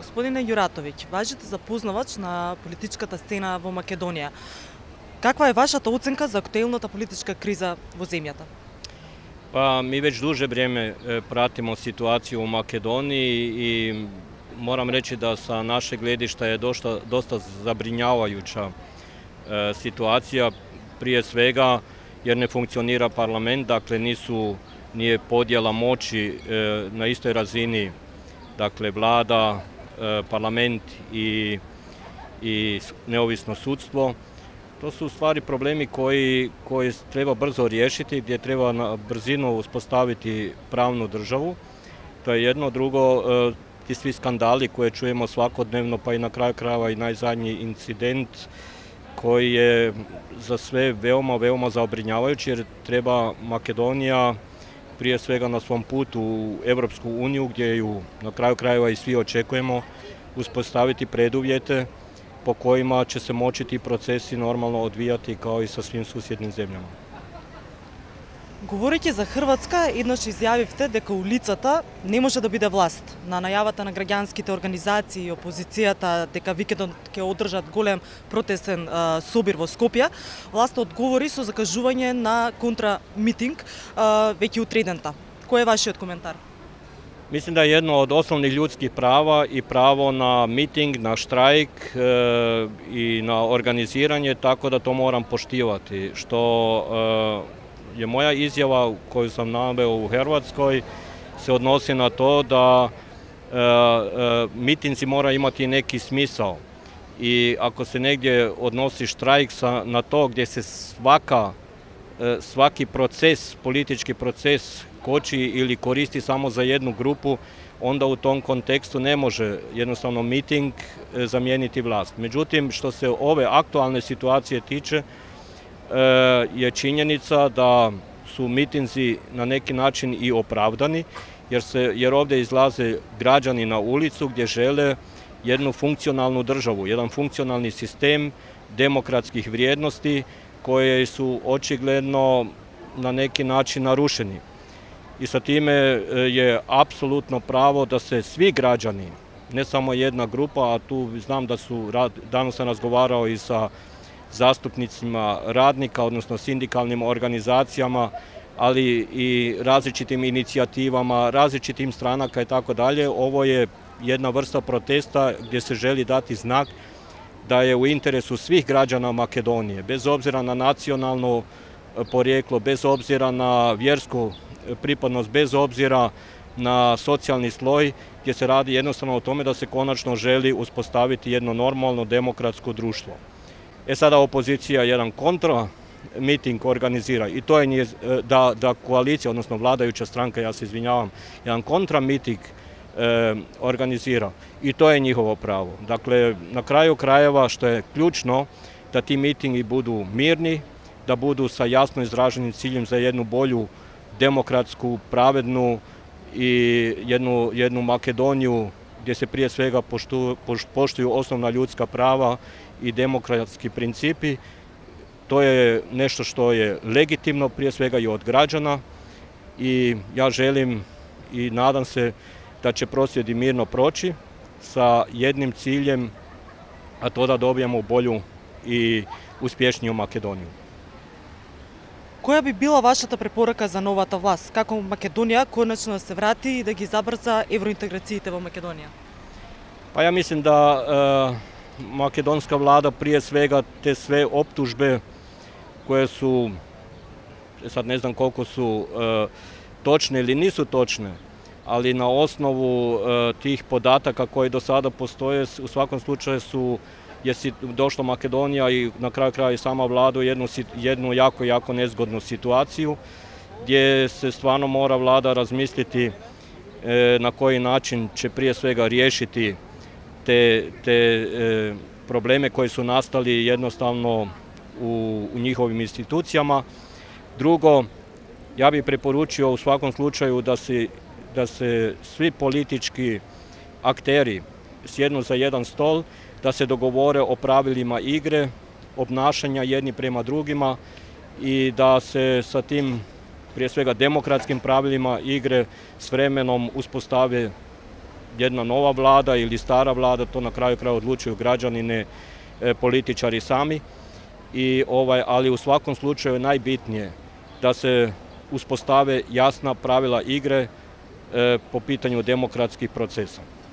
Господине Јуратовиќ, важите за познавач на политичката сцена во Македонија. Каква е вашата оценка за актуелната политичка криза во земјата? Pa mi već duže vrijeme pratimo situaciju u Makedoniji i moram reći da sa našeg gledišta je dosta zabrinjavajuća situacija, prije svega jer ne funkcionira parlament, dakle nije podjela moći na istoj razini, dakle vlada, parlament i neovisno sudstvo. To su u stvari problemi koji treba brzo riješiti, gdje treba na brzinu uspostaviti pravnu državu. To je jedno. Drugo, ti svi skandali koje čujemo svakodnevno, pa i na kraju krajeva i najzadnji incident koji je za sve veoma zabrinjavajući, jer treba Makedonija prije svega na svom putu u Europsku uniju, gdje ju na kraju krajeva i svi očekujemo, uspostaviti preduvjete po kojima će se moći ti procesi normalno odvijati kao i sa svim susjednim zemljama. Говорејќи за Хрватска, еднаш изјавивте дека улицата не може да биде власт. На најавата на граѓанските организации и опозицијата дека викендот ќе одржат голем протестен собир во Скопје, власта одговори со закажување на контрамитинг веќе утредента. Кој е вашиот коментар? Mislim da je jedno od osnovnih ljudskih prava i pravo na miting, na štrajk i na organiziranje, tako da to moram poštivati. Što je moja izjava koju sam naveo u Hrvatskoj se odnosi na to da mitinzi moraju imati neki smisao. I ako se negdje odnosi štrajk na to gdje se svaki proces, politički proces koči ili koristi samo za jednu grupu, onda u tom kontekstu ne može jednostavno miting zamijeniti vlast. Međutim, što se ove aktualne situacije tiče, je činjenica da su mitinzi na neki način i opravdani, jer ovdje izlaze građani na ulicu gdje žele jednu funkcionalnu državu, jedan funkcionalni sistem demokratskih vrijednosti koje su očigledno na neki način narušeni. I sa time je apsolutno pravo da se svi građani, ne samo jedna grupa, a tu znam da danas sam razgovarao i sa zastupnicima radnika, odnosno sindikalnim organizacijama, ali i različitim inicijativama, različitim stranaka i tako dalje. Ovo je jedna vrsta protesta gdje se želi dati znak da je u interesu svih građana Makedonije, bez obzira na nacionalno porijeklo, bez obzira na vjersku pripadnost, bez obzira na socijalni sloj, gdje se radi jednostavno o tome da se konačno želi uspostaviti jedno normalno demokratsko društvo. Sada opozicija jedan kontra miting organizira i to je da koalicija, odnosno vladajuća stranka, ja se izvinjavam, jedan kontra miting organizira i to je njihovo pravo. Dakle, na kraju krajeva što je ključno da ti mitingi budu mirni, da budu sa jasno izraženim ciljem za jednu bolju demokratsku, pravednu i jednu Makedoniju gdje se prije svega poštuju osnovna ljudska prava i demokratski principi. To je nešto što je legitimno prije svega i od građana i ja želim i nadam se da će prosvjedi mirno proći sa jednim ciljem, a to da dobijemo bolju i uspješniju Makedoniju. Која би била вашата препорака за новата власт? Како Македонија конечно да се врати и да ги забрза евроинтеграциите во Македонија? Pa ja mislim da makedonska vlada prije svega te sve optužbe koje su, sad ne znam koliko su točne ili nisu točne, ali na osnovu tih podataka koji do sada postoje, u svakom slučaju je došla Makedonija i na kraju kraja i sama vlada u jednu jako nezgodnu situaciju, gdje se stvarno mora vlada razmisliti na koji način će prije svega riješiti te probleme koji su nastali jednostavno u njihovim institucijama. Drugo, ja bih preporučio u svakom slučaju da se svi politički akteri sjednu za jedan stol, da se dogovore o pravilima igre, obnašanja jedni prema drugima i da se sa tim prije svega demokratskim pravilima igre s vremenom uspostave jedna nova vlada ili stara vlada, to na kraju kraja odlučuju građani, ne političari sami. Ali u svakom slučaju najbitnije da se uspostave jasna pravila igre po pitanju demokratskih procesa.